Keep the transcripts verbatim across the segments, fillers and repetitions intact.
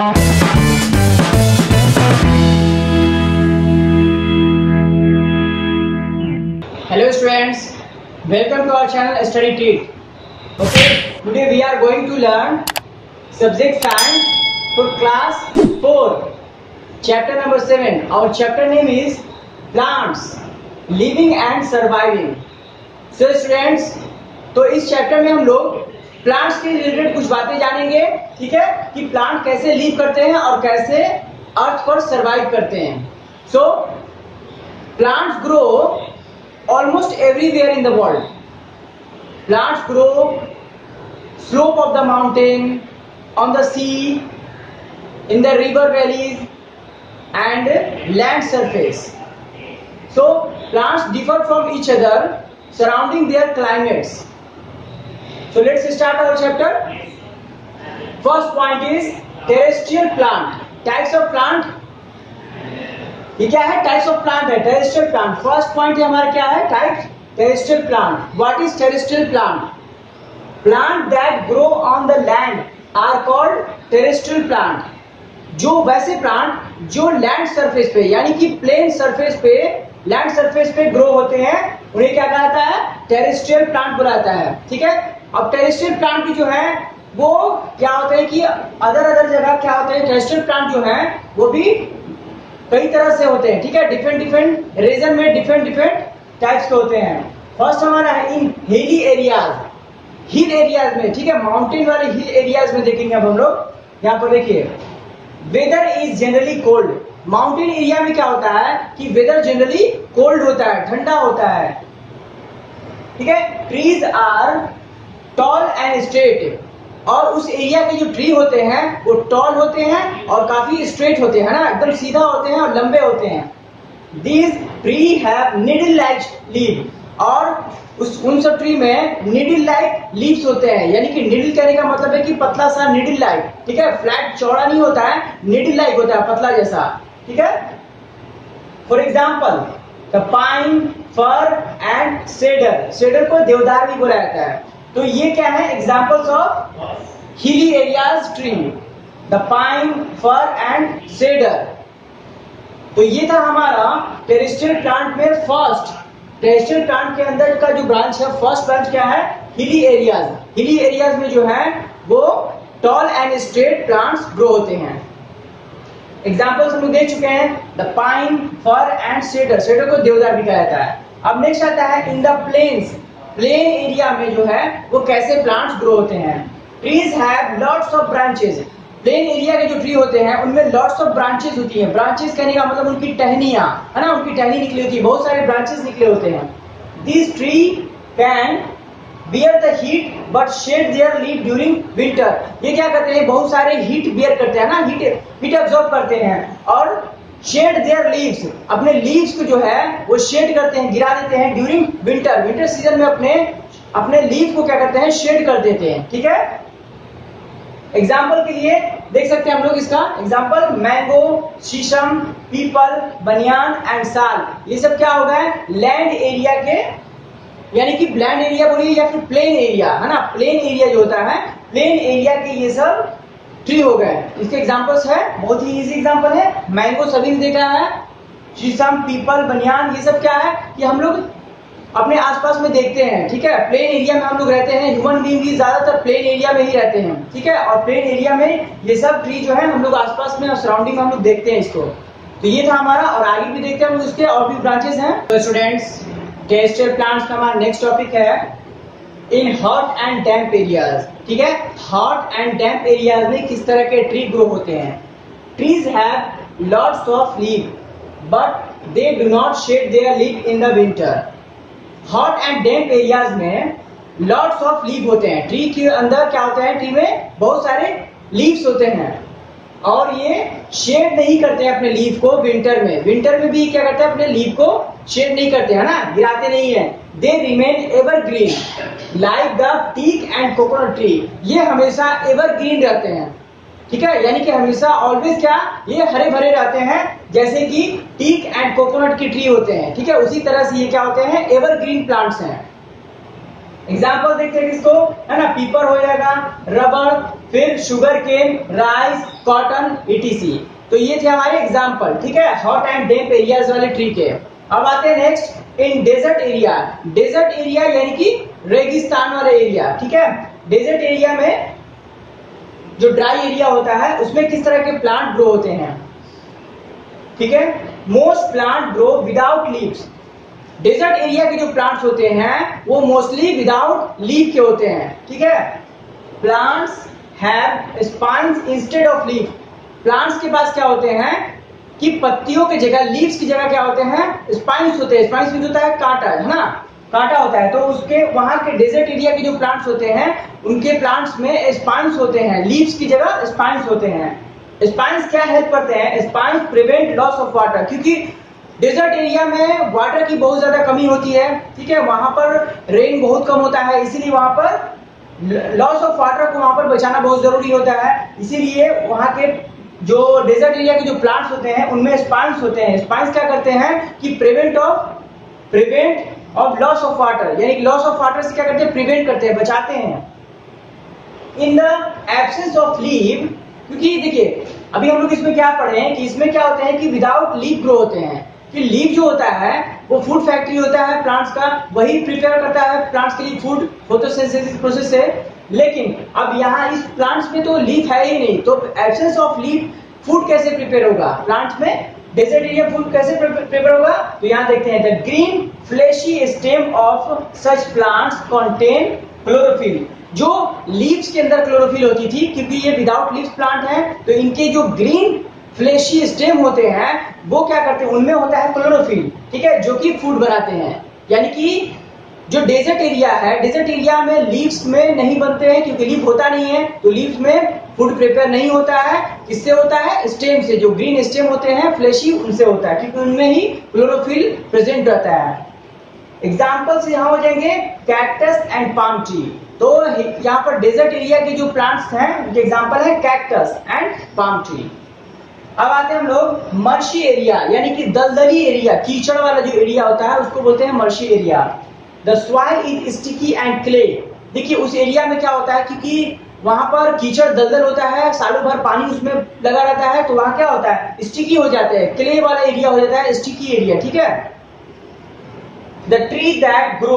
Hello students, welcome to our channel Study Treat. Okay, today we are going to learn subject science for class four, chapter number seven. Our chapter name is plants, living and surviving. So students, तो इस chapter में हम लोग plants के related कुछ बातें जानेंगे, ठीक है, कि प्लांट कैसे लीव करते हैं और कैसे अर्थ पर सरवाइव करते हैं. So plants grow almost everywhere in the world. Plants grow slope of the mountain, on the sea, in the river valleys and land surface. So plants differ from each other surrounding their climates. So let's start our chapter. First point is terrestrial plant. Types of plant. ये क्या है? Types of plant है. Terrestrial plant. First point है हमारा क्या है? Types. Terrestrial plant. What is terrestrial plant? Plant that grow on the land are called terrestrial plant. जो वैसे प्लांट जो लैंड सरफेस पे यानी कि प्लेन सरफेस पे लैंड सरफेस पे ग्रो होते हैं उन्हें क्या कहता है? टेरेस्ट्रियल प्लांट बुलाता है. ठीक है. अब टेरेस्ट्रियल प्लांट की जो है वो क्या होते हैं कि अदर अदर जगह क्या होते हैं, टेरेस्ट्रियल प्लांट जो है वो भी कई तरह से होते हैं. ठीक है. डिफरेंट डिफरेंट रीजन में डिफरेंट डिफरेंट टाइप्स के होते हैं. फर्स्ट हमारा है इन हिली एरियाज, हिल एरियाज में. ठीक है. माउंटेन वाले हिल एरियाज में देखेंगे अब हम लोग. यहाँ पर देखिए, weather is generally cold. Mountain area में क्या होता है कि वेदर जनरली कोल्ड होता है, ठंडा होता है. ठीक है. Trees are tall and straight. और उस एरिया के जो ट्री होते हैं वो टॉल होते हैं और काफी स्ट्रेट होते हैं ना, एकदम सीधा होते हैं और लंबे होते हैं. These tree have needle like leave. और उस उन सब ट्री में नीडल लाइक लीव्स होते हैं. यानी कि नीडल कहने का मतलब है कि पतला सा नीडल लाइक. ठीक है. फ्लैट चौड़ा नहीं होता है, नीडल लाइक होता है, पतला जैसा. ठीक है. For example the pine, fir and cedar. Cedar को देवदार भी बोला जाता है. तो ये क्या है? Examples of hilly areas tree, the pine, fir and cedar. तो ये था हमारा टेरेस्ट्रियल प्लांट में फर्स्ट. टेरेस्ट्रियल प्लांट के अंदर का जो ब्रांच है, फर्स्ट ब्रांच क्या है? Hilly areas. हिली एरियाज में जो है वो tall and straight plants grow होते हैं. एग्जाम्पल्स हम लोग देख चुके हैं, the pine, fir and cedar. Cedar को देवदार भी कहा जाता है. अब नेक्स्ट आता है in the plains. Plain area में जो है वो कैसे प्लांट्स ग्रो होते हैं. Trees have lots of branches. Plain area के जो ट्री होते हैं उनमें लॉट्स ऑफ ब्रांचेस होती हैं. ब्रांचेस कहने का मतलब उनकी टहनियां है ना, उनकी टहनी निकली होती है, बहुत सारे ब्रांचेस निकले होते हैं. This tree can bear the heat but shed their leave during winter. ये क्या करते हैं? बहुत सारे हीट बियर करते हैं ना, हीट हीट एब्जॉर्ब करते हैं और शेड देयर लीव्स, अपने लीव्स को जो है वो शेड करते हैं, गिरा देते हैं ड्यूरिंग विंटर. विंटर सीजन में अपने अपने लीव को क्या करते हैं? शेड कर देते हैं. ठीक है. एग्जाम्पल के लिए देख सकते हैं हम लोग इसका example, mango, sheesham, peepal, banyan and sal. ये सब क्या हो गए? लैंड एरिया के, यानी कि लैंड एरिया बोलिए या फिर प्लेन एरिया है ना. प्लेन एरिया जो होता है, प्लेन एरिया के ये सब ट्री हो गए. इसके एग्जाम्पल्स है, बहुत ही इजी एग्जाम्पल है. मैंगो सभी ने देखा है, शीशम, पीपल, बनियान, ये सब क्या है कि हम लोग अपने आसपास में देखते हैं. ठीक है. प्लेन एरिया में हम लोग रहते हैं. ह्यूमन बीइंग भी ज्यादातर प्लेन एरिया में ही रहते हैं. ठीक है. और प्लेन एरिया में ये सब ट्री जो है हम लोग आसपास में और सराउंडिंग में हम लोग देखते हैं इसको. तो ये था हमारा, और आगे भी देखते हैं हम उसके और भी ब्रांचेस हैं. तो स्टूडेंट्स, टेरेस्ट्रियल प्लांट्स का हमारा नेक्स्ट टॉपिक है in hot and damp areas. ठीक है. हॉट एंड डैम्प एरियाज में किस तरह के ट्री ग्रो होते हैं. Trees have lots of leave but they do not shed their leave in the winter. Hot and damp areas में लॉट्स ऑफ लीव होते हैं. ट्री के अंदर क्या होता है? ट्री में बहुत सारे लीव्स होते हैं और ये शेड नहीं करते हैं अपने लीव को विंटर में. विंटर में भी क्या करते हैं? अपने लीव को शेड नहीं करते है ना, गिराते नहीं है. They remain evergreen like the teak and coconut tree. ये हमेशा एवरग्रीन रहते हैं. ठीक है. यानी कि हमेशा ऑलवेज क्या, ये हरे भरे रहते हैं जैसे कि टीक एंड कोकोनट की ट्री होते हैं. ठीक है. उसी तरह से ये क्या होते हैं? एवरग्रीन प्लांट्स हैं. एग्जाम्पल देखते हैं किसको, है ना. पीपर हो जाएगा, रबर, फिर sugar cane, rice, cotton, etc. तो ये थे हमारे एग्जाम्पल, ठीक है, हॉट एंड डैम्प एरियाज वाले ट्री के। अब आते हैं next in desert area. Desert area यानी कि रेगिस्तान वाले एरिया, ठीक है। डेजर्ट एरिया में जो ड्राई एरिया होता है उसमें किस तरह के प्लांट ग्रो होते हैं, ठीक है। Most plant grow without leaves. Desert area के जो प्लांट्स होते हैं वो मोस्टली विदाउट लीफ के होते हैं, ठीक है। Plants have spines instead of leaf. Plants के पास क्या होते हैं कि पत्तियों की जगह, लीव्स की जगह क्या होते हैं, स्पाइन्स होते हैं। स्पाइन्स में होता है कांटा, है ना, कांटा होता है। तो उसके वहां के डेजर्ट एरिया के जो प्लांट्स होते हैं उनके प्लांट्स में स्पाइन्स होते हैं, लीव्स की जगह स्पाइन्स होते हैं। स्पाइन्स क्या हेल्प करते हैं, spines prevent loss of water, क्योंकि डेजर्ट एरिया में वाटर की बहुत ज्यादा कमी होती है, ठीक है। वहां पर रेन बहुत कम होता है, इसीलिए वहां पर लॉस ऑफ वाटर को वहां पर बचाना बहुत जरूरी होता है। इसीलिए वहां के जो डेजर्ट एरिया के जो प्लांट्स होते हैं उनमें स्पाइन्स होते हैं। स्पाइन्स क्या करते हैं कि prevent of prevent of loss of water, यानी लॉस ऑफ वाटर से क्या करते हैं, प्रिवेंट करते हैं, बचाते हैं। In the absence of leave, क्योंकि देखिए अभी हम लोग इसमें क्या पढ़े हैं कि इसमें क्या होते हैं कि विदाउट लीव ग्रो होते हैं। कि लीव जो होता है वो फूड फैक्ट्री होता है प्लांट्स का, वही प्रिपेयर करता है प्लांट्स के लिए फूड फोटोसिंथेसिस प्रोसेस से। लेकिन अब यहाँ इस प्लांट्स में तो लीफ है ही नहीं, तो एब्सेंस ऑफ लीफ फूड कैसे प्रिपेयर होगा प्लांट्स में, डेजर्ट एरिया फूड कैसे प्रिपेयर होगा। तो यहाँ देखते हैं the green fleshy stem of such plants contain chlorophyll. जो लीव्स के अंदर क्लोरोफिल होती थी, क्योंकि ये विदाउट लीव्स प्लांट है, तो इनके जो ग्रीन फ्लेशी स्टेम होते हैं वो क्या करते हैं, उनमें होता है क्लोरोफिल, ठीक है, जो कि फूड बनाते हैं। यानी कि जो डेजर्ट एरिया है, डेजर्ट एरिया में लीव्स में नहीं बनते हैं क्योंकि लीफ होता नहीं है, तो लीव्स में फूड प्रिपेयर नहीं होता है। किससे होता है, स्टेम से, जो ग्रीन स्टेम होते हैं फ्लेशी, उनसे होता है, क्योंकि उनमें ही क्लोरोफिल प्रेजेंट रहता है। एग्जाम्पल्स यहाँ हो जाएंगे कैक्टस एंड पाम ट्री। तो यहाँ पर डेजर्ट एरिया के जो प्लांट्स हैं उनके एग्जाम्पल है कैक्टस एंड पाम ट्री। अब आते हैं हम लोग मर्शी एरिया, यानी कि दलदली एरिया, कीचड़ वाला जो एरिया होता है उसको बोलते हैं marshy area. The soil is sticky and clay. देखिए उस एरिया में क्या होता है, क्योंकि वहां पर कीचड़ दलदल होता है, सालों भर पानी उसमें लगा रहता है, तो वहां क्या होता है, स्टिकी हो जाते हैं, क्ले वाला एरिया हो जाता है, स्टिकी एरिया, ठीक है। The tree that grow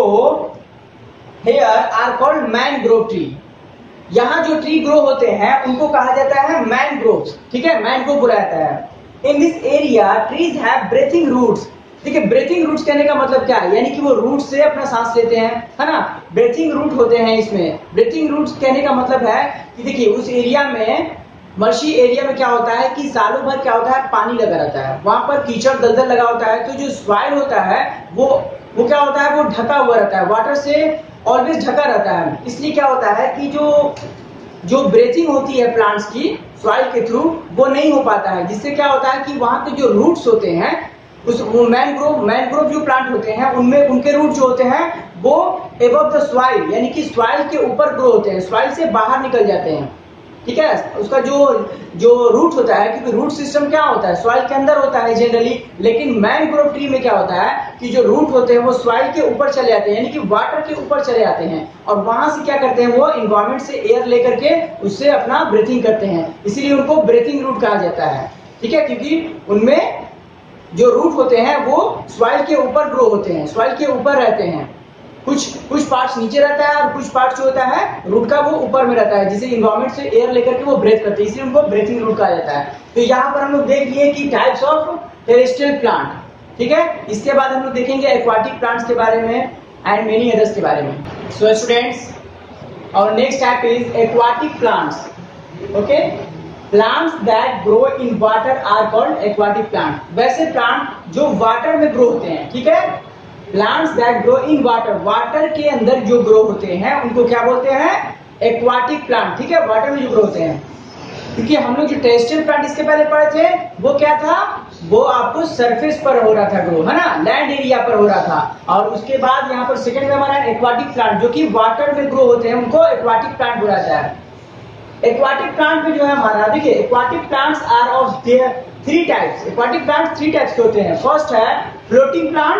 here are called mangrove tree. यहाँ जो ट्री ग्रो होते हैं उनको कहा जाता है मैनग्रोव्स, ठीक है, मैनग्रोव बोला जाता है। In this area trees have breathing roots. देखिए ब्रीथिंग रूट्स कहने का मतलब क्या है, यानी कि वो रूट से अपना सांस लेते हैं, है ना, ब्रीथिंग रूट होते हैं इसमें। ब्रीथिंग रूट्स कहने का मतलब है कि देखिए उस एरिया में, मर्शी एरिया में क्या होता है कि सालों भर क्या होता है, पानी लगा रहता है, वहां पर कीचड़ दलदल लगा होता है, तो जो सॉइल होता है वो वो क्या होता है, वो ढका हुआ रहता है, वाटर से ऑलवेज ढका रहता है। इसलिए क्या होता है कि जो जो ब्रीथिंग होती है प्लांट्स की सॉइल के थ्रू वो नहीं हो पाता है, जिससे क्या होता है कि वहां के जो रूट्स होते हैं, उस मैनग्रोव मैनग्रोव जो प्लांट होते हैं उनमें उनके रूट जो होते हैं वो एबव द सॉइल, यानी कि सॉइल के ऊपर ग्रो होते हैं, सॉइल से बाहर निकल जाते हैं, ठीक है। उसका जो जो रूट होता है, क्योंकि रूट सिस्टम क्या होता है, सॉइल के अंदर होता है जनरली, लेकिन मैनग्रोव ट्री में क्या होता है कि जो रूट होते हैं वो सॉइल के ऊपर चले जाते हैं, यानी कि वाटर के ऊपर चले जाते हैं, और वहां से क्या करते हैं, वो एनवायरमेंट से एयर लेकर के उससे अपना ब्रीथिंग करते हैं, इसीलिए उनको ब्रीथिंग रूट कहा जाता है, ठीक है। क्योंकि उनमें जो रूट होते हैं वो सॉइल के ऊपर ग्रो होते हैं, सॉइल के ऊपर रहते हैं, कुछ कुछ पार्ट्स नीचे रहता है और कुछ पार्ट्स जो होता है रूट का वो ऊपर में रहता है, जिसे एनवायरमेंट से एयर लेकर के वो ब्रेथ करते हैं, इसलिए उनको ब्रीथिंग रूट कहा जाता है। तो यहाँ पर हम लोग देख लिए कि टाइप्स ऑफ टेरेस्ट्रियल प्लांट, ठीक है। इसके बाद हम लोग देखेंगे एक्वाटिक प्लांट्स के बारे में एंड मेनी अदर्स के बारे में। सो स्टूडेंट्स, और next type is aquatic plants, okay. Plants that grow in water are called aquatic plant. वैसे प्लांट जो वाटर में ग्रो होते हैं, ठीक है, plants that grow in water, water के अंदर जो ग्रो होते हैं उनको क्या बोलते हैं, एक्वाटिक प्लांट, ठीक है, वाटर में जो ग्रो होते हैं। क्योंकि हम लोग जो टेरेस्ट्रियल प्लांट इसके पहले पढ़े थे वो क्या था, वो आपको सरफेस पर हो रहा था ग्रो, है ना, लैंड एरिया पर हो रहा था, और उसके बाद यहाँ पर सेकंड में हमारा एक्वाटिक प्लांट जो कि वाटर में ग्रो होते हैं उनको एक्वाटिक प्लांट बोला जाता है। एक्वाटिक प्लांट में जो है हमारा, देखिए aquatic plants are of their three types. Aquatic plants three types के होते हैं। फर्स्ट है फ्लोटिंग प्लांट्स,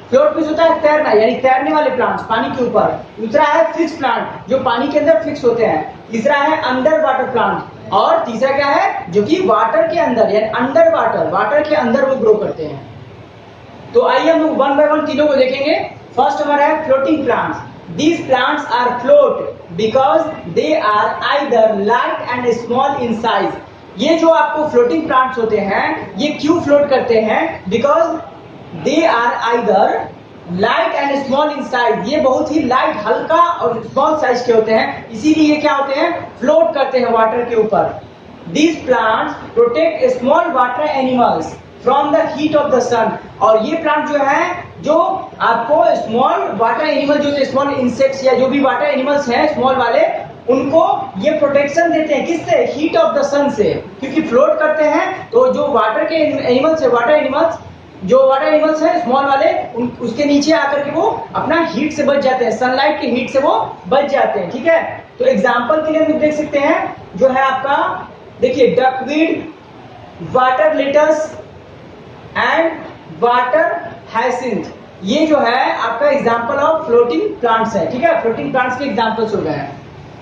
फ्लोट मींस होता है तैरना, यानी तैरने वाले प्लांट्स पानी के ऊपर। दूसरा है फिक्स प्लांट, जो पानी के अंदर फिक्स होते हैं। तीसरा है अंडर वाटर प्लांट, और तीसरा क्या है, जो कि वाटर के अंदर यानी अंडर वाटर, वाटर के अंदर वो ग्रो करते हैं। तो आइए हम वन बाय वन तीनों को देखेंगे। फर्स्ट हमारा है floating plants. These plants are float because they are either light and small in size. ये जो आपको फ्लोटिंग प्लांट्स होते हैं ये क्यों फ्लोट करते हैं? Because they are either light and small in size. ये बहुत ही लाइट, हल्का और स्मॉल साइज के होते हैं, इसीलिए ये क्या होते हैं, फ्लोट करते हैं वाटर के ऊपर। These plants protect small water animals from the heat of the sun. और ये प्लांट जो है, जो आपको स्मॉल वाटर एनिमल जो स्मॉल इंसेक्ट्स या जो भी वाटर एनिमल्स हैं स्मॉल वाले, उनको ये प्रोटेक्शन देते हैं। किससे? हीट ऑफ द सन से। क्योंकि फ्लोट करते हैं तो जो वाटर के एनिमल्स है, वाटर एनिमल्स जो वाटर एनिमल्स हैं स्मॉल वाले, उन, उसके नीचे आकर के वो अपना हीट से बच जाते हैं, सनलाइट की हीट से वो बच जाते हैं। ठीक है, तो एग्जाम्पल के लिए हम देख सकते हैं जो है आपका, देखिए duckweed, water lettuce and water hyacinth, ये जो है आपका एग्जांपल ऑफ फ्लोटिंग प्लांट्स है। ठीक है, फ्लोटिंग प्लांट्स के एग्जांपल्स हो गए हैं।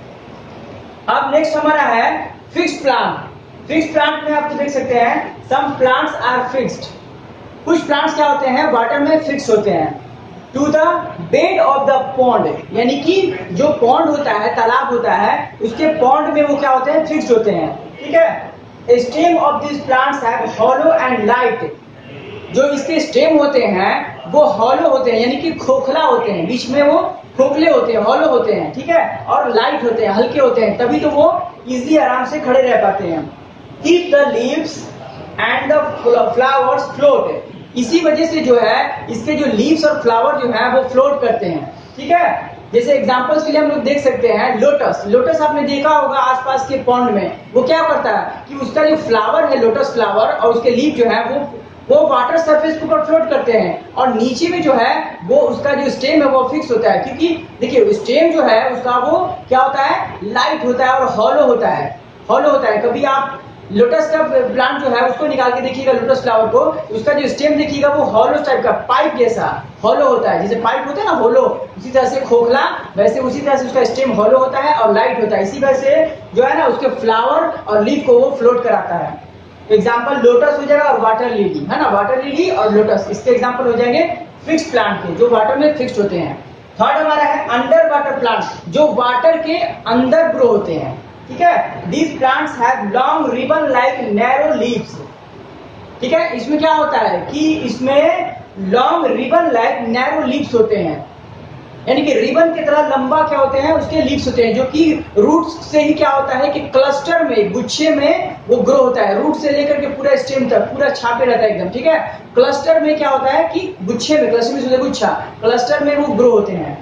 अब नेक्स्ट हमारा है फिक्स्ड प्लांट। फिक्स्ड प्लांट में आप देख सकते हैं सम प्लांट्स आर फिक्स्ड। कुछ प्लांट्स क्या होते हैं, वाटर में फिक्स होते हैं to the bed of the pond, यानी कि जो पॉन्ड होता है, तालाब होता है, उसके पॉन्ड में वो क्या होते हैं, फिक्स्ड होते हैं। ठीक है, stem of this plants have hollow and light. जो इसके स्टेम होते हैं वो हॉलो होते हैं, यानी कि खोखला होते हैं, बीच में वो खोखले होते हैं, हॉलो होते हैं। ठीक है, और लाइट होते हैं, हल्के होते हैं, तभी तो वो इजीली आराम से खड़े रह पाते हैं। Keep the leaves and the flowers float. इसी वजह से जो है इसके जो लीव्स और फ्लावर जो है वो फ्लोट करते हैं। ठीक है, जैसे एग्जांपल्स के लिए हम लोग देख सकते हैं लोटस। लोटस आपने देखा होगा आसपास के पॉन्ड में, वो क्या करता है कि उसका जो फ्लावर है, लोटस फ्लावर, और उसके लीव जो है वो वो वाटर सरफेस के ऊपर फ्लोट करते हैं, और नीचे में जो है वो उसका जो स्टेम है वो फिक्स होता है। क्योंकि देखिए स्टेम जो है उसका वो क्या होता है, लाइट होता है और हॉलो होता है, हॉलो होता है। कभी आप लोटस का प्लांट जो है उसको निकाल के देखिएगा, लोटस फ्लावर को, उसका जो स्टेम देखिएगा वो हॉलो टाइप का, पाइप जैसा हॉलो होता है। जैसे पाइप होता है ना हॉलो, उसी तरह से खोखला, वैसे उसी तरह से उसका स्टेम हॉलो होता है और लाइट होता है। इसी वजह से जो है ना उसके फ्लावर और लीफ को वो फ्लोट कराता है। एग्जाम्पल लोटस हो जाएगा और वाटर लिली, है ना, वाटर लिली और लोटस, इसके एग्जाम्पल हो जाएंगे फिक्स्ड प्लांट के, जो वाटर में फिक्स्ड होते हैं। थर्ड हमारा है अंडर वाटर प्लांट, जो वाटर के अंदर ग्रो होते हैं। ठीक है, these plants have long ribbon like narrow leaves. ठीक है, इसमें क्या होता है कि इसमें long ribbon like narrow leaves होते हैं, यानी कि रिबन की तरह लंबा क्या होते हैं, उसके लीव्स होते हैं, जो कि रूट्स से ही क्या होता है कि क्लस्टर में, गुच्छे में वो ग्रो होता है। रूट से लेकर के पूरा स्टेम तक पूरा छापे रहता है एकदम। ठीक है, क्लस्टर में क्या होता है कि गुच्छे में, क्लस्टर में गुच्छा, क्लस्टर में वो ग्रो होते हैं।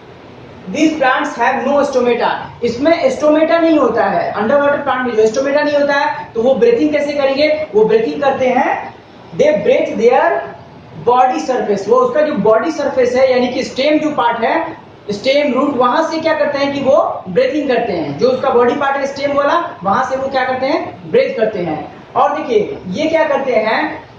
These plants have no stomata. इसमें स्टोमेटा नहीं होता है। अंडर वाटर प्लांट में जो स्टोमेटा नहीं होता है, तो वो ब्रीथिंग कैसे करेंगे, वो ब्रीथिंग करते हैं, they breath their body surface. वो उसका जो बॉडी सरफेस है, यानी कि स्टेम जो पार्ट है, स्टेम रूट, वहां से क्या करते हैं कि वो ब्रीथिंग करते हैं। जो उसका बॉडी पार्ट है स्टेम वाला, वहां से वो क्या करते हैं, ब्रेथ करते हैं। और देखिए ये क्या करते हैं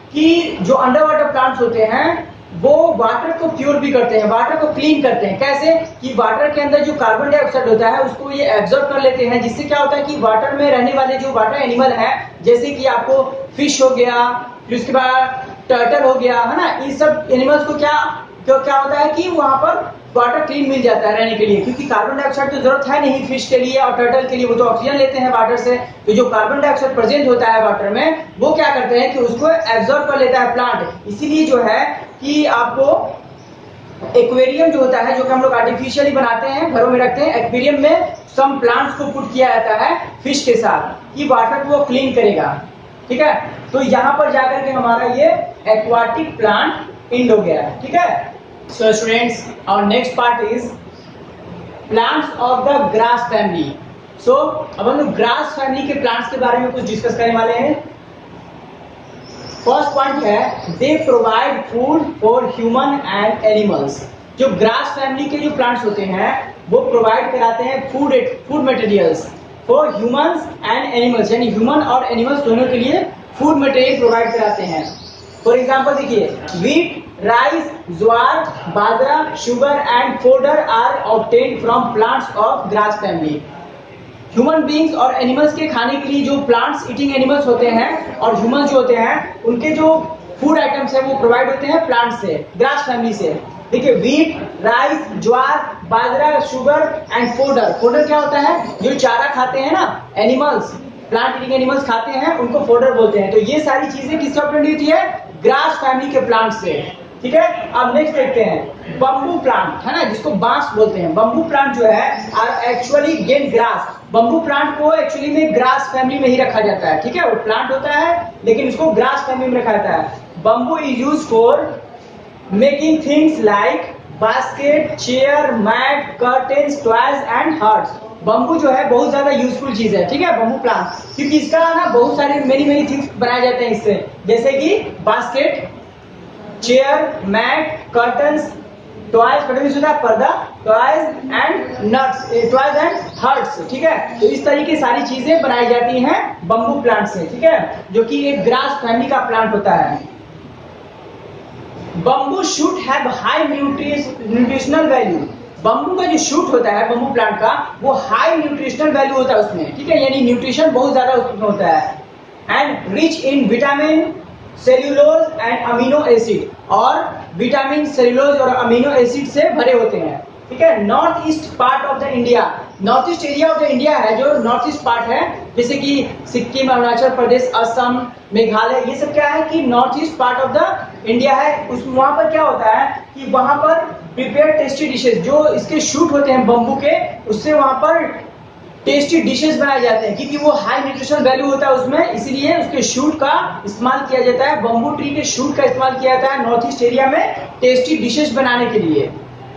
कि जो अंडर वाटर प्लांट्स होते हैं वो वाटर को प्योर भी करते हैं, वाटर को क्लीन करते हैं। कैसे कि वाटर के अंदर जो कार्बन डाइऑक्साइड होता है उसको ये एब्जॉर्ब कर लेते हैं, जिससे क्या होता है कि वाटर में रहने वाले जो वाटर एनिमल है, जैसे कि आपको फिश हो गया, फिर उसके बाद टर्टल हो गया, है ना, इन सब एनिमल्स को क्या क्या, क्या होता है कि वहां पर वाटर क्लीन मिल जाता है रहने के लिए। क्योंकि कार्बन डाइऑक्साइड तो जरूरत है नहीं फिश के लिए और टर्टल के लिए, वो तो ऑक्सीजन लेते हैं वाटर से। तो जो कार्बन डाइऑक्साइड प्रेजेंट होता है वाटर में, वो क्या करते हैं कि उसको एब्जॉर्ब कर लेता है प्लांट। इसीलिए जो है कि आपको एक्वेरियम जो होता है, जो कि हम लोग आर्टिफिशियली बनाते हैं, घरों में रखते हैं, एक्वेरियम में सम प्लांट्स को पुट किया जाता है फिश के साथ, कि वाटर को वो क्लीन करेगा। ठीक है, तो यहाँ पर जाकर के हमारा ये एक्वाटिक प्लांट इंड हो गया है। ठीक है, so students, our next part is plants of the grass family. So अब हम लोग ग्रास फैमिली के प्लांट्स के बारे में कुछ डिस्कस करने वाले हैं। फर्स्ट पॉइंट है, they provide food for human and animals. जो ग्रास फैमिली के जो प्लांट्स होते हैं वो प्रोवाइड कराते हैं food food materials for humans and animals, यानी ह्यूमन और एनिमल्स दोनों के लिए फूड मटेरियल प्रोवाइड कराते हैं। फॉर एग्जाम्पल देखिए, wheat, rice, jowar, bajra, sugar and fodder are obtained from plants of grass family. Human beings और एनिमल्स के खाने के लिए जो प्लांट्स ईटिंग एनिमल्स होते हैं और ह्यूमन जो होते हैं उनके जो फूड आइटम्स है वो प्रोवाइड होते हैं प्लांट से, ग्रास फैमिली से। देखिए, wheat, rice, jowar, bajra, sugar and fodder. Fodder क्या होता है? जो चारा खाते हैं ना एनिमल्स, प्लांट ईटिंग एनिमल्स खाते हैं, उनको फोडर बोलते हैं। तो ये सारी चीजें किससे ऑब्टेन्ड होती है? ग्रास फैमिली के प्लांट से। ठीक है, अब नेक्स्ट देखते हैं बम्बू प्लांट, है ना, जिसको बांस बोलते हैं। बम्बू प्लांट जो है are actually gain grass. Bamboo plant को एक्चुअली में ग्रास फैमिली में ही रखा जाता है। ठीक है, वो प्लांट होता है लेकिन उसको ग्रास फैमिली में रखा जाता है। Bamboo is use for making things like basket, chair, mat, curtains, toys and huts. Bamboo जो है बहुत ज्यादा यूजफुल चीज है। ठीक है, बम्बू प्लांट, क्योंकि इसका ना बहुत सारे मेनी मेनी थिंग्स बनाए जाते हैं इससे, जैसे कि basket, chair, mat, curtains, toys, पर्दा, toys and nuts, toys and huts. ठीक है, तो इस तरीके की सारी चीजें बनाई जाती हैं बम्बू प्लांट से। ठीक है, जो कि एक ग्रास फैमिली का प्लांट होता है। Bamboo shoot have high nutritional value. Bamboo का जो शूट होता है बम्बू प्लांट का, वो हाई न्यूट्रिशनल वैल्यू होता है उसमें। ठीक है, यानी न्यूट्रिशन बहुत ज्यादा उसमें होता है। And rich in vitamin, cellulose and amino acid, और विटामिन, सेल्यूलोज और अमीनो एसिड से भरे होते हैं। ठीक है, north east part of the India, north east area of the India है जो नॉर्थ ईस्ट पार्ट है, जैसे कि सिक्किम, अरुणाचल प्रदेश, असम, मेघालय, ये सब क्या है कि north east part of the India है। उस वहां पर क्या होता है कि वहां पर प्रिपेयर टेस्टी डिशेस, जो इसके शूट होते हैं बम्बू के, उससे वहां पर टेस्टी डिशेस बनाए जाते हैं, क्योंकि वो हाई न्यूट्रिशन वैल्यू होता है उसमें, इसलिए उसके शूट का इस्तेमाल किया जाता है। बम्बू ट्री के शूट का इस्तेमाल किया जाता है नॉर्थ ईस्ट एरिया में टेस्टी डिशेस बनाने के लिए।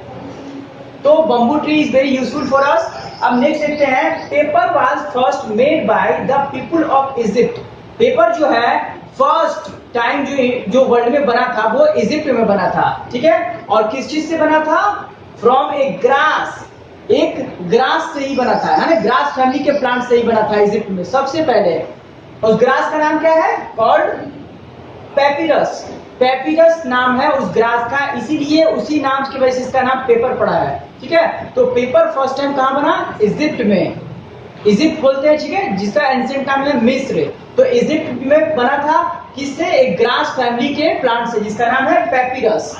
तो bamboo tree is very useful for us. अब नेक्स्ट देखते हैं, paper was first made by the people of Egypt. Paper जो है फर्स्ट टाइम जो जो वर्ल्ड में बना था वो इजिप्ट में बना था। ठीक है, और किस चीज से बना था? फ्रॉम ए ग्रास, एक ग्रास से ही बना था, है ना, ग्रास फैमिली के प्लांट से ही बना था इजिप्ट में सबसे पहले। उस ग्रास का नाम क्या है? Called papyrus. पेपिरस नाम है उस ग्रास का, इसीलिए उसी नाम की वजह से इसका नाम पेपर पड़ा है। ठीक है, तो पेपर फर्स्ट टाइम कहां बना? इजिप्ट में। इजिप्ट बोलते हैं, ठीक है, जिसका एंशिएंट नाम है मिस्र। तो इजिप्ट में बना था किससे? एक ग्रास फैमिली के प्लांट से, जिसका नाम है पेपिरस।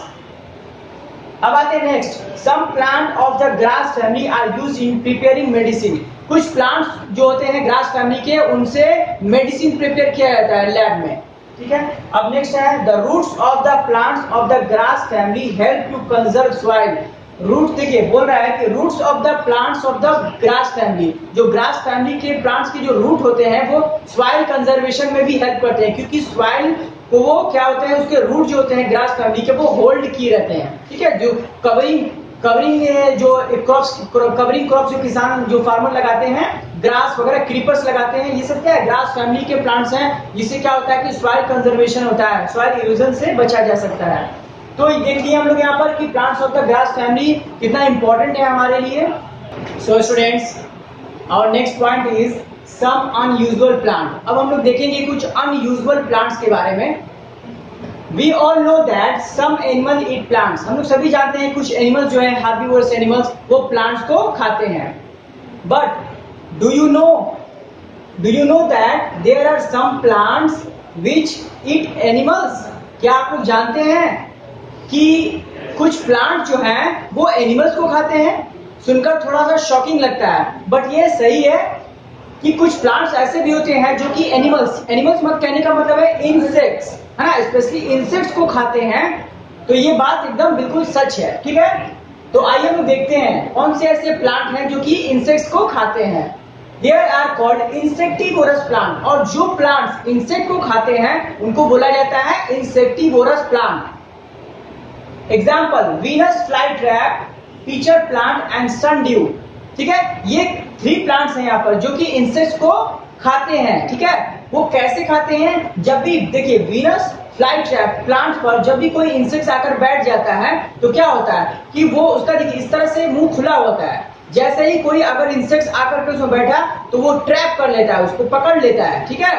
अब आते हैं next, some plant of the grass family are used in preparing medicine. कुछ प्लांट्स जो होते हैं ग्रास फैमिली के, उनसे मेडिसिन प्रिपेयर किया जाता है लैब में। ठीक है, अब नेक्स्ट है, the roots of the plants of the grass family help to conserve soil. Root देखिए बोल रहा है कि roots of the plants of the grass family, जो ग्रास फैमिली के प्लांट्स के जो रूट होते हैं वो सॉइल कंजर्वेशन में भी हेल्प करते हैं, क्योंकि सॉइल को वो क्या होते हैं, उसके रूट जो होते हैं ग्रास फैमिली के, वो होल्ड किए रहते हैं। ठीक है, जो कवरिंग कवरिंग जो क्रॉप्स कवरिंग क्रॉप्स जो किसान जो फार्मर लगाते हैं, ग्रास वगैरह क्रीपर्स लगाते हैं, ये सब क्या है? ग्रास फैमिली के प्लांट्स हैं, जिससे क्या होता है कि सॉइल कंजर्वेशन होता है, सॉइल इरोजन से बचा जा सकता है। तो देख लिया हम लोग यहाँ पर कि plants of the grass family कितना इंपॉर्टेंट है हमारे लिए। So students, our next point is some unusual plant. अब हम लोग देखेंगे कुछ अनयूजुअल प्लांट्स के बारे में। We all know that some animal eat plants. हम लोग सभी जानते हैं कुछ एनिमल्स जो है herbivores एनिमल्स, वो प्लांट्स को खाते हैं। But do you know do you know that there are some plants which eat animals? क्या आप लोग जानते हैं कि कुछ प्लांट जो हैं वो एनिमल्स को खाते हैं? सुनकर थोड़ा सा शॉकिंग लगता है, बट ये सही है कि कुछ प्लांट्स ऐसे भी होते हैं जो कि एनिमल्स एनिमल्स मत कहने का मतलब है इंसेक्ट्स, है ना, स्पेशली इंसेक्ट्स को खाते हैं। तो ये बात एकदम बिल्कुल सच है। ठीक है, तो आइए हम देखते हैं कौन से ऐसे प्लांट हैं जो कि इंसेक्ट्स को खाते हैं। There are called insectivorous plant, और जो प्लांट्स इंसेक्ट को खाते हैं उनको बोला जाता है insectivorous plant. Example, Venus fly trap, pitcher plant and sundew. ठीक है, ये थ्री प्लांट्स हैं यहाँ पर जो कि इंसेक्ट्स को खाते हैं। ठीक है, वो कैसे खाते हैं? जब भी देखिए वीनस फ्लाई ट्रैप प्लांट पर जब भी कोई इंसेक्ट आकर बैठ जाता है तो क्या होता है कि वो उसका देखिए इस तरह से मुंह खुला होता है। जैसे ही कोई अगर इंसेक्ट आकर के उसमें बैठा तो वो ट्रैप कर लेता है, उसको पकड़ लेता है। ठीक है,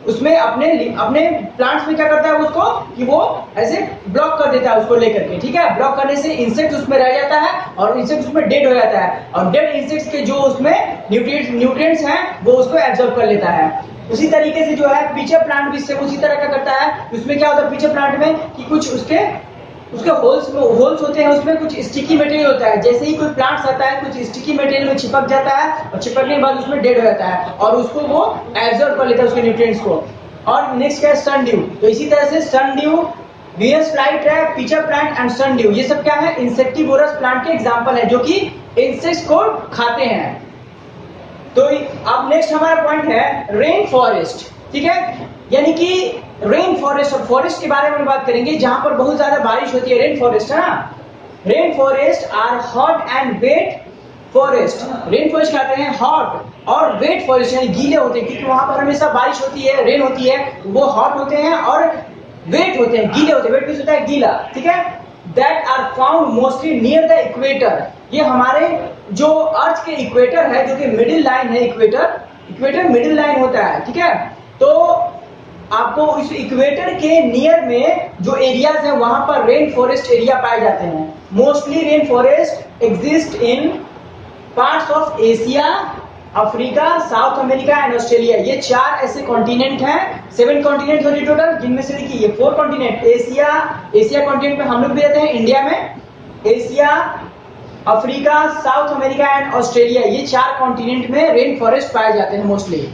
उसमें अपने अपने प्लांट्स में क्या करता है उसको कि वो ऐसे ब्लॉक कर देता है उसको लेकर के, ठीक है। ब्लॉक करने से इंसेक्ट उसमें रह जाता है और इंसेक्ट उसमें डेड हो जाता है, और डेड इंसेक्ट्स के जो उसमें न्यूट्रिएंट्स न्यूट्रिएंट्स हैं वो उसको एब्जॉर्ब कर लेता है। उसी तरीके से जो है पीचर प्लांट भी सेम उसी तरह का करता है। उसमें क्या होता है पीचर प्लांट में कि कुछ उसके उसके होल्स में होल्स होते हैं, उसमें कुछ स्टिकी मटेरियल होता है। जैसे ही कोई प्लांट्स आता है कुछ स्टिकी मटेरियल में चिपक जाता है और चिपकने के बाद उसमें डेड हो जाता है और उसको वो एब्जॉर्ब कर लेता है उसके न्यूट्रिएंट्स को। और नेक्स्ट क्या है सन ड्यू। तो इसी तरह से सन ड्यू, वीनस फ्लाईट्रैप है, pitcher plant and sundew, ये सब क्या है इंसेक्टिवोरस प्लांट के एग्जांपल है जो कि इंसेक्ट्स को खाते हैं। तो अब नेक्स्ट हमारा पॉइंट है रेन फॉरेस्ट, ठीक है। यानी कि रेन फॉरेस्ट और फॉरेस्ट के बारे में बात करेंगे जहां पर बहुत ज्यादा बारिश होती है, रेन फॉरेस्ट है ना। Rain forest are hot and wet forest. Rain forest कहते हैं हॉट और वेट फॉरेस्ट, यानी गीले होते हैं क्योंकि वहां पर हमेशा बारिश होती है, रेन होती है, वो हॉट होते हैं और वेट होते हैं, गीले होते हैं। वेट मींस होता है गीला, ठीक है। That are found mostly near the equator. ये हमारे जो अर्थ के इक्वेटर है, जो कि मिडिल लाइन है, इक्वेटर इक्वेटर मिडिल लाइन होता है, ठीक है। तो आपको इस इक्वेटर के नियर में जो एरियाज हैं वहां पर रेन फॉरेस्ट एरिया पाए जाते हैं। Mostly rain forest exist in parts of Asia, Africa, South America and Australia. ये चार ऐसे कॉन्टिनेंट हैं, सेवन कॉन्टिनेंट होते टोटल, जिनमें से देखिए ये four continent, Asia Asia continent में हम लोग भी रहते हैं इंडिया में, Asia, Africa, South America and Australia, ये चार कॉन्टिनेंट में रेन फॉरेस्ट पाए जाते हैं mostly.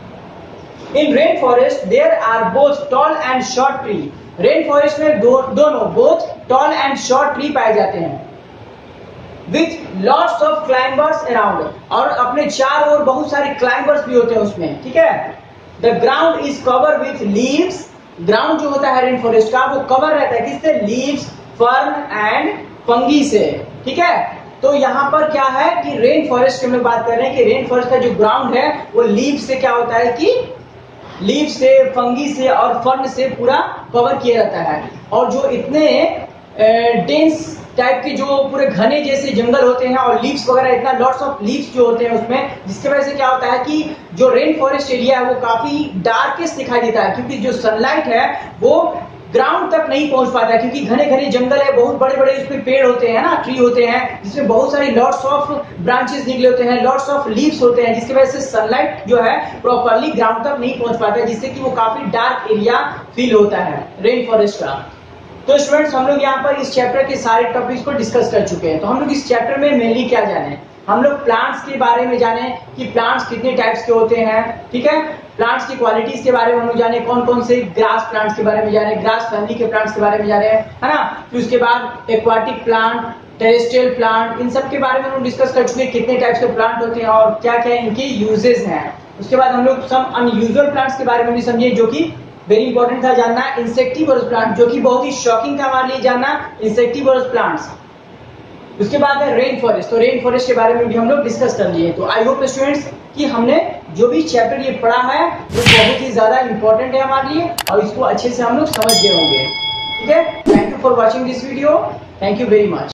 In rain forest there are both tall and short tree. Rain forest में दो, दोनों both tall and short tree पाए जाते हैं with lots of climbers around, और अपने चार ओर बहुत सारे क्लाइंबर्स भी होते हैं उसमें, ठीक है। The ground is cover with leaves. Ground जो होता है रेन फॉरेस्ट का वो कवर रहता है किससे? लीव्स, फर्न एंड फंगी से, ठीक है। तो यहाँ पर क्या है कि रेन फॉरेस्ट की हम लोग बात कर रहे हैं कि रेन फॉरेस्ट का जो ग्राउंड है वो लीव से क्या होता है कि लीव से, फंगी से और फर्न से पूरा कवर किया जाता है। और जो इतने डेंस टाइप के जो पूरे घने जैसे जंगल होते हैं और लीव्स वगैरह, इतना लॉट्स ऑफ लीव्स जो होते हैं उसमें, जिसकी वजह से क्या होता है कि जो रेन फॉरेस्ट एरिया है वो काफी डार्केस्ट दिखाई देता है क्योंकि जो सनलाइट है वो ग्राउंड तक नहीं पहुंच पाता क्योंकि घने घने जंगल है, बहुत बड़े बड़े उसमें पेड़ होते हैं ना, ट्री होते हैं जिसमें बहुत सारी लॉट्स ऑफ ब्रांचेस निकले होते हैं, लॉट्स ऑफ लीव्स होते हैं, जिसकी वजह से सनलाइट जो है प्रॉपरली ग्राउंड तक नहीं पहुंच पाता है, जिससे कि वो काफी डार्क एरिया फील होता है रेन फॉरेस्ट का। तो स्टूडेंट्स हम लोग यहाँ पर इस चैप्टर के सारे टॉपिक्स को डिस्कस कर चुके हैं। तो हम लोग इस चैप्टर में मेनली क्या जाने, हम लोग प्लांट्स के बारे में जाने कि प्लांट्स कितने टाइप्स के होते हैं, ठीक है। प्लांट्स की क्वालिटीज के बारे में हम लोग जाने, कौन कौन से ग्रास प्लांट्स के बारे में जाने, ग्रास फैमिली के प्लांट्स के बारे में जाने, है ना। फिर उसके बाद एक्वाटिक प्लांट, टेरेस्ट्रियल प्लांट, इन सब के बारे में हम लोग डिस्कस कर चुके हैं कितने टाइप्स के प्लांट होते हैं और क्या क्या इनके यूजेस हैं। उसके बाद हम लोग सम अनयूजुअल प्लांट्स के बारे में भी समझे जो कि वेरी इंपॉर्टेंट था जानना, इंसेक्टिवोरस प्लांट, जो कि बहुत ही शॉकिंग था हमारे लिए जानना, इंसेक्टिवोरस प्लांट्स। उसके बाद है रेन फॉरेस्ट, तो रेन फॉरेस्ट के बारे में भी हम लोग डिस्कस कर लिए। तो आई होप स्टूडेंट्स कि हमने जो भी चैप्टर ये पढ़ा है वो बहुत ही ज्यादा इंपॉर्टेंट है हमारे लिए और इसको अच्छे से हम लोग समझ गए होंगे, ठीक है। Thank you for watching this video, thank you very much.